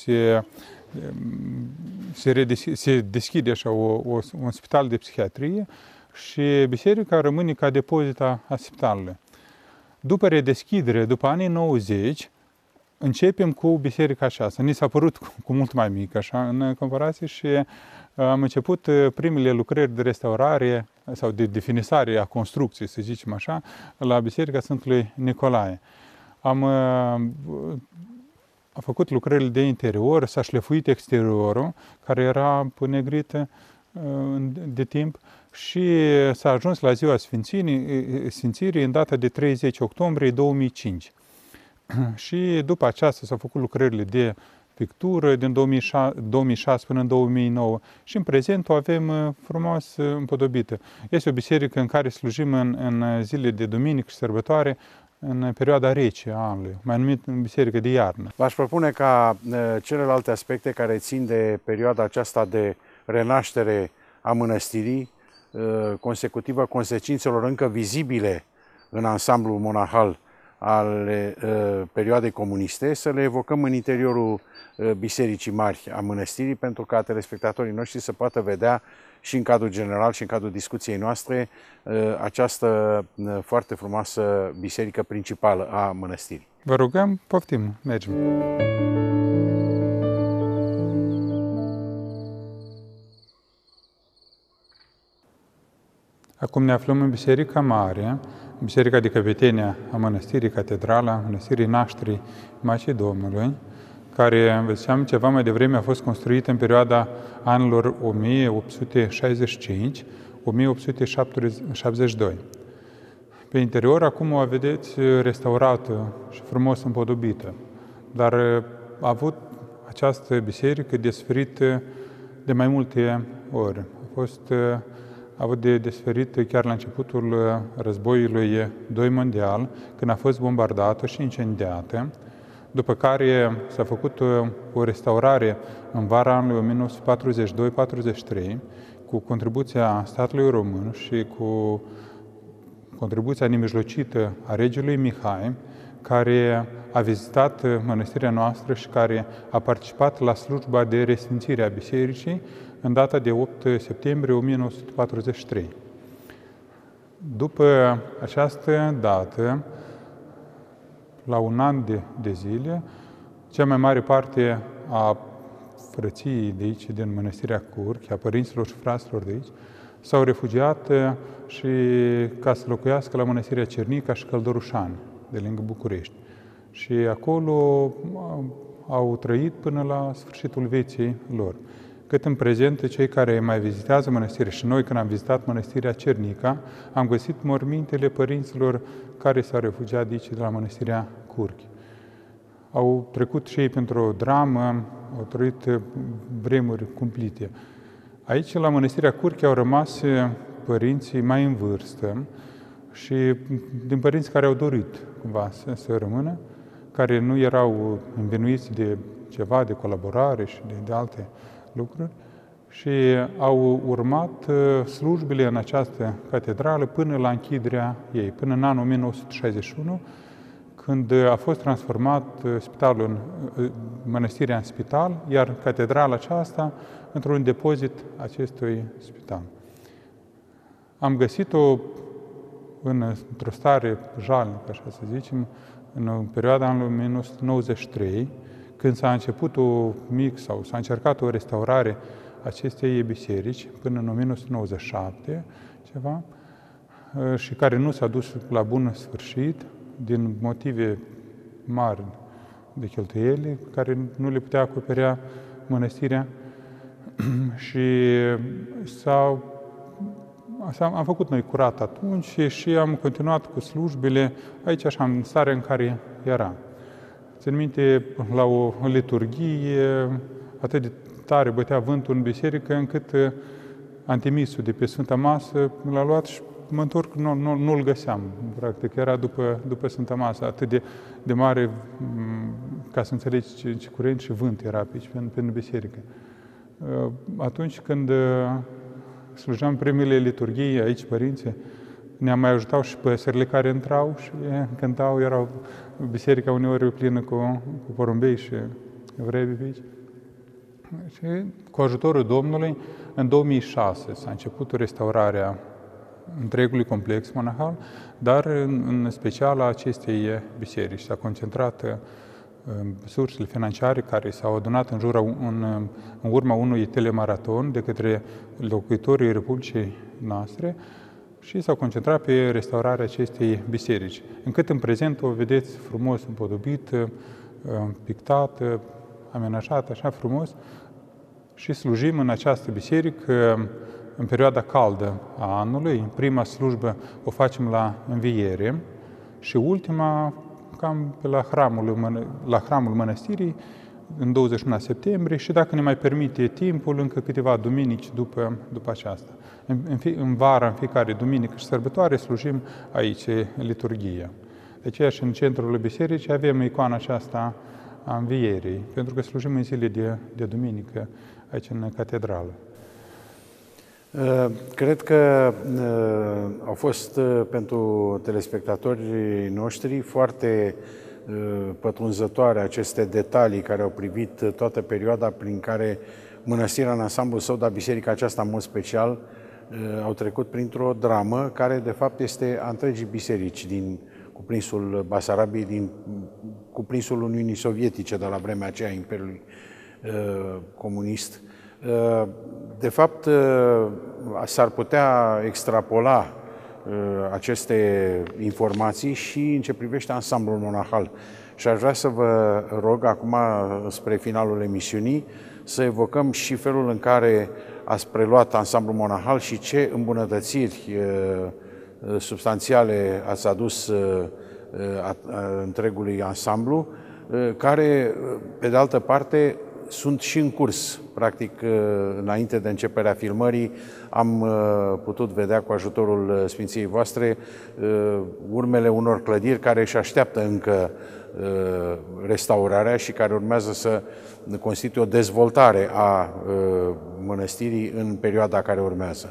se deschide așa un spital de psihiatrie și biserica rămâne ca depozit a spitalului. După redeschidere, după anii 90, începem cu biserica aceasta. Ni s-a părut cu mult mai mic, așa, în comparație și am început primele lucrări de restaurare sau de definisare a construcției, să zicem așa, la Biserica Sfântului Nicolae. Am făcut lucrările de interior, s-a șlefuit exteriorul, care era negrit de timp, și s-a ajuns la ziua Sfințirii în data de 30 octombrie 2005. Și după aceasta s-au făcut lucrările de pictură din 2006 până în 2009 și în prezent o avem frumos împodobită. Este o biserică în care slujim în zile de duminică și sărbătoare în perioada rece a anului, mai numit biserică de iarnă. V-aș propune ca celelalte aspecte care țin de perioada aceasta de renaștere a mănăstirii, consecutivă consecințelor încă vizibile în ansamblul monahal al perioadei comuniste, să le evocăm în interiorul Bisericii Mari a mănăstirii, pentru ca telespectatorii noștri să poată vedea și în cadrul general și în cadrul discuției noastre această foarte frumoasă biserică principală a mănăstirii. Vă rugăm, poftim, mergem! Acum ne aflăm în Biserica Mare, Biserica de Căpetenie a Mănăstirii Catedrala, Mănăstirii Nașterii Maicii Domnului, care, vă ziceam, ceva mai devreme a fost construită în perioada anilor 1865-1872. Pe interior, acum o vedeți restaurată și frumos împodobită, dar a avut această biserică desferită de mai multe ori. A avut de desferit chiar la începutul războiului II mondial, când a fost bombardată și incendiată, după care s-a făcut o restaurare în vara anului 1942-43, cu contribuția statului român și cu contribuția nemijlocită a regelui Mihai, care a vizitat mănăstirea noastră și care a participat la slujba de resfințire a bisericii în data de 8 septembrie 1943. După această dată, la un an de zile, cea mai mare parte a frăției de aici, din Mănăstirea Curchi, a părinților și fraților de aici, s-au refugiat și ca să locuiască la Mănăstirea Cernica și Căldorușani, de lângă București. Și acolo au trăit până la sfârșitul vieții lor. Cât în prezent, cei care mai vizitează mănăstirea și noi, când am vizitat Mănăstirea Cernica, am găsit mormintele părinților care s-au refugiat de aici, de la Mănăstirea Curchi. Au trecut și ei pentru o dramă, au trăit vremuri cumplite. Aici, la Mănăstirea Curchi, au rămas părinții mai în vârstă și din părinți care au dorit cumva să rămână, care nu erau învinuiți de ceva, de colaborare și de alte lucruri, și au urmat slujbele în această catedrală până la închiderea ei, până în anul 1961, când a fost transformat spitalul, mănăstirea în spital, iar catedrala aceasta într-un depozit acestui spital. Am găsit-o într-o stare jalnică, așa să zicem, în perioada anului 1993, când s-a început s-a încercat o restaurare acestei biserici până în 1997, ceva, și care nu s-a dus la bun sfârșit din motive mari de cheltuieli, care nu le putea acoperi mănăstirea. Și am făcut noi curat atunci și am continuat cu slujbele aici, așa, în starea în care era. Țin minte, la o liturghie, atât de tare bătea vântul în biserică, încât antimisul de pe Sfânta Masă l-a luat și mă întorc, nu-l găseam. Practic, era după Sfânta Masă, atât de mare, ca să înțelegi ce curent și vânt era pe aici, pe biserică. Atunci când slujeam primele liturghii aici, părinții, ne-am mai ajutat și păsările care intrau și cântau, erau biserica uneori plină cu porumbei și vrebe pe aici. Și cu ajutorul Domnului, în 2006 s-a început restaurarea întregului complex monahal, dar în special a acestei biserici. S-a concentrat sursele financiare care s-au adunat în urma unui telemaraton de către locuitorii Republicii noastre și s-au concentrat pe restaurarea acestei biserici. Încât în prezent o vedeți frumos împodobită, pictată, amenajată, așa frumos, și slujim în această biserică în perioada caldă a anului. Prima slujbă o facem la înviere și ultima cam pe la hramul mănăstirii în 21 septembrie și, dacă ne mai permite timpul, încă câteva duminici după aceasta. În vara, în fiecare duminică și sărbătoare, slujim aici liturghia. De aceea și în centrul bisericii avem icoana aceasta a Învierii, pentru că slujim în zile de duminică aici în catedrală. Cred că au fost pentru telespectatorii noștri foarte pătrunzătoare aceste detalii care au privit toată perioada prin care mănăstirea în ansamblul său, dar biserica aceasta în mod special, au trecut printr-o dramă care de fapt este a întregii biserici din cuprinsul Basarabiei, din cuprinsul Uniunii Sovietice de la vremea aceea, Imperiului Comunist. De fapt, s-ar putea extrapola aceste informații și în ce privește ansamblul monahal. Și aș vrea să vă rog acum, spre finalul emisiunii, să evocăm și felul în care ați preluat ansamblul monahal și ce îmbunătățiri substanțiale ați adus întregului ansamblu, care, pe de altă parte, sunt și în curs. Practic, înainte de începerea filmării, am putut vedea cu ajutorul Sfinției voastre urmele unor clădiri care își așteaptă încă restaurarea și care urmează să constituie o dezvoltare a mănăstirii în perioada care urmează.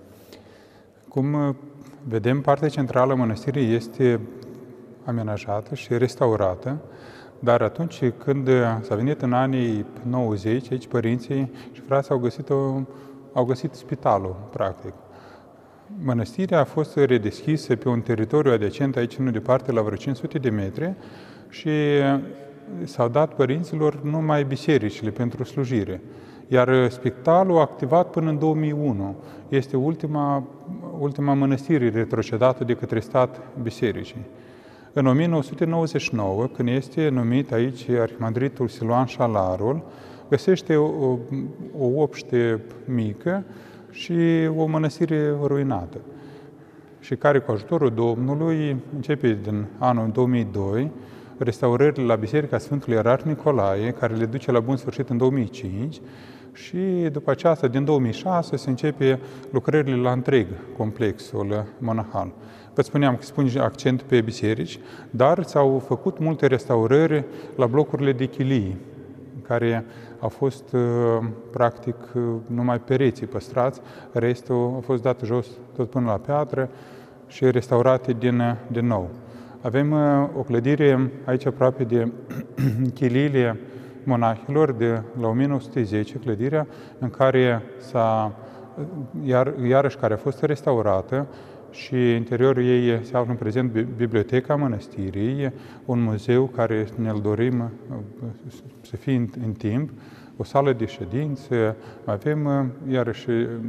Cum vedem, partea centrală a mănăstirii este amenajată și restaurată, dar atunci când s-a venit în anii 90, aici părinții și frații au găsit spitalul, practic. Mănăstirea a fost redeschisă pe un teritoriu adjacent, aici nu departe, la vreo 500 de metri, și s-au dat părinților numai bisericile pentru slujire. Iar spitalul a activat până în 2001. Este ultima mănăstire retrocedată de către stat bisericii. În 1999, când este numit aici arhimandritul Siluan Șalarul, găsește o obște mică și o mănăstire ruinată, și care, cu ajutorul Domnului, începe din anul 2002, restaurările la Biserica Sfântului Ierarh Nicolae, care le duce la bun sfârșit în 2005, și după aceasta, din 2006, se începe lucrările la întreg complexul monahal. Vă spuneam că se pune accent pe biserici, dar s-au făcut multe restaurări la blocurile de chilii, care au fost practic numai pereții păstrați, restul a fost dat jos tot până la piatră și restaurate din nou. Avem o clădire aici aproape de chiliile monahilor de la 1910, clădirea în care iarăși care a fost restaurată și interiorul ei se află în prezent biblioteca mănăstirii, un muzeu care ne-l dorim să fie în timp, o sală de ședințe, avem iarăși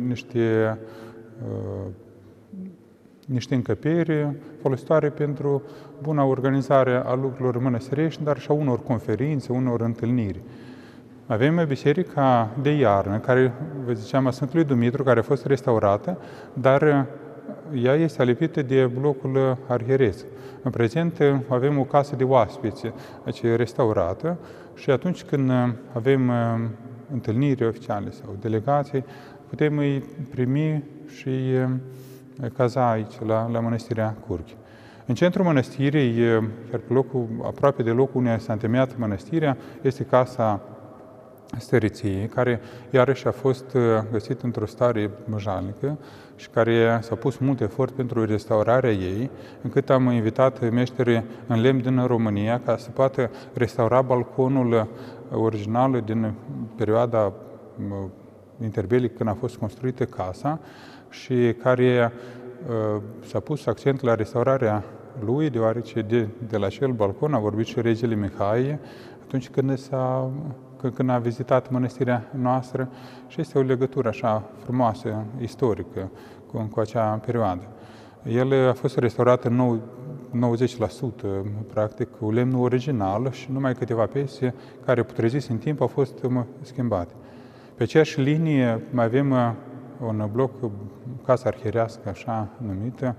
niște încăperi folositoare pentru buna organizare a lucrurilor mănăstirești, dar și a unor conferințe, unor întâlniri. Avem biserica de iarnă, care, vă ziceam, a Sfântului Dumitru, care a fost restaurată, dar ea este alipită de blocul arhieresc. În prezent avem o casă de oaspeți restaurată și atunci când avem întâlniri oficiale sau delegații, putem îi primi și caza aici, la Mănăstirea Curchi. În centrul mănăstirii, chiar pe aproape de locul unde s-a întemeiat mănăstirea, este casa Stăriției, care iarăși a fost găsit într-o stare jalnică și care s-a pus mult efort pentru restaurarea ei, încât am invitat meșteri în lemn din România ca să poată restaura balconul original din perioada interbelică când a fost construită casa și care s-a pus accent la restaurarea lui, deoarece de la acel balcon a vorbit și regele Mihai atunci când a vizitat mănăstirea noastră și este o legătură așa frumoasă, istorică, cu acea perioadă. El a fost restaurat în 90%, practic, cu lemnul original și numai câteva piese care putrezise în timp au fost schimbate. Pe aceeași linie mai avem un bloc, casa arhierească, așa numită,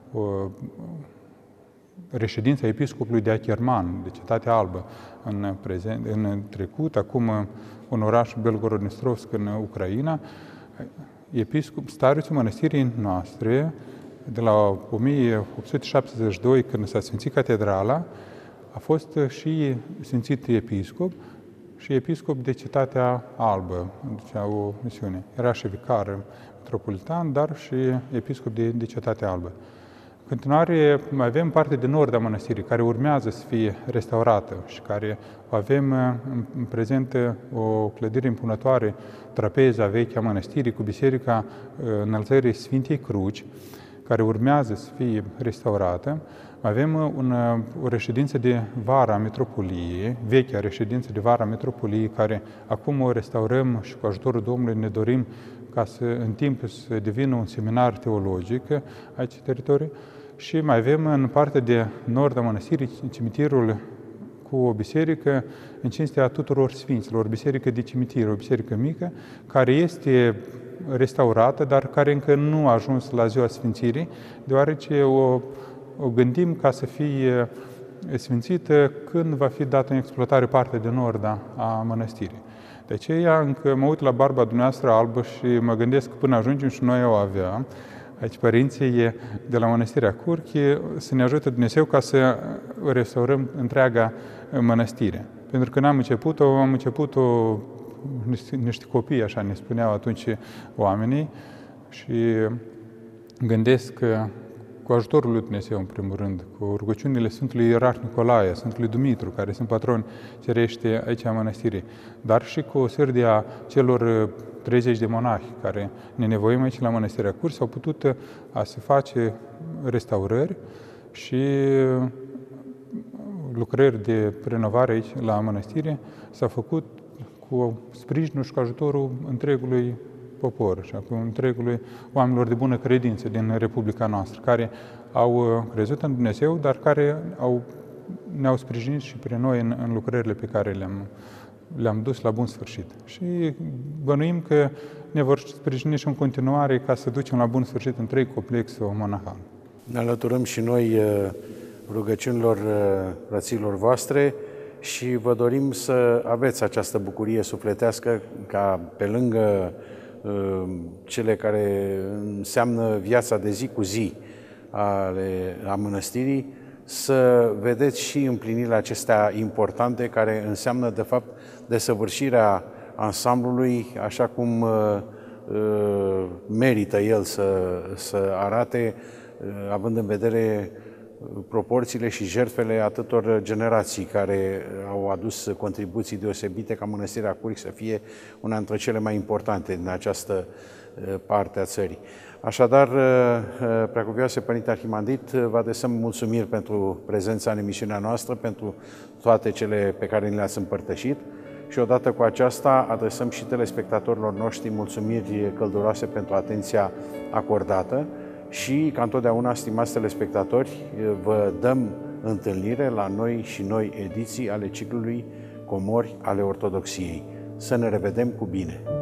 reședința episcopului de Acherman, de Cetatea Albă, în trecut, acum un oraș Belgorodnistrovsk în Ucraina. Starițul mănăstirii noastre, de la 1872, când s-a sfințit catedrala, a fost și sfințit episcop și episcop de Cetatea Albă, ducea o misiune. Era și vicar metropolitan, dar și episcop de Cetatea Albă. În continuare, mai avem parte de nord a mănăstirii, care urmează să fie restaurată și care avem în prezent o clădire impunătoare, trapeza veche a mănăstirii cu biserica Înălțării Sfintei Cruci, care urmează să fie restaurată. Avem o reședință de vară a metropoliei, vechea reședință de vară a metropoliei, care acum o restaurăm și cu ajutorul Domnului ne dorim ca în timp să devină un seminar teologic aici teritoriu. Și mai avem în partea de nord a mănăstirii cimitirul cu o biserică în cinstea tuturor sfinților, o biserică de cimitir, o biserică mică, care este restaurată, dar care încă nu a ajuns la ziua sfințirii, deoarece o gândim ca să fie sfințită când va fi dată în exploatare partea de nord a mănăstirii. De aceea încă mă uit la barba dumneavoastră albă și mă gândesc că până ajungem și noi o avea, aici părinții de la Mănăstirea Curchi, să ne ajute Dumnezeu ca să restaurăm întreaga mănăstire. Pentru că am început-o niște copii, așa ne spuneau atunci oamenii, și gândesc că cu ajutorul lui Dumnezeu, în primul rând, cu rugăciunile Sfântului Ierarh Nicolae, Sfântului Dumitru, care sunt patroni cerești aici a mănăstirii, dar și cu sârdia celor 30 de monahi care ne nevoim aici la Mănăstirea Curchi, s-au putut a se face restaurări și lucrări de renovare aici la mănăstire s-au făcut cu sprijinul și cu ajutorul întregului popor și cu întregului oamenilor de bună credință din Republica noastră, care au crezut în Dumnezeu, dar care ne-au sprijinit și prin noi în lucrările pe care le-am dus la bun sfârșit. Și bănuim că ne vor sprijini și în continuare ca să ducem la bun sfârșit întreg complexul monahal. Ne alăturăm și noi rugăciunilor frăților voastre și vă dorim să aveți această bucurie sufletească ca pe lângă cele care înseamnă viața de zi cu zi a mănăstirii, să vedeți și împlinirile acestea importante, care înseamnă, de fapt, desăvârșirea ansamblului, așa cum merită el să arate, având în vedere proporțiile și jertfele atâtor generații care au adus contribuții deosebite ca Mănăstirea Curchi să fie una dintre cele mai importante din această parte a țării. Așadar, Preacuvioase Părinte Arhimandrit, vă adresăm mulțumiri pentru prezența în emisiunea noastră, pentru toate cele pe care ni le-ați împărtășit și odată cu aceasta adresăm și telespectatorilor noștri mulțumiri călduroase pentru atenția acordată și, ca întotdeauna, stimați telespectatori, vă dăm întâlnire la noi și noi ediții ale ciclului Comori ale Ortodoxiei. Să ne revedem cu bine!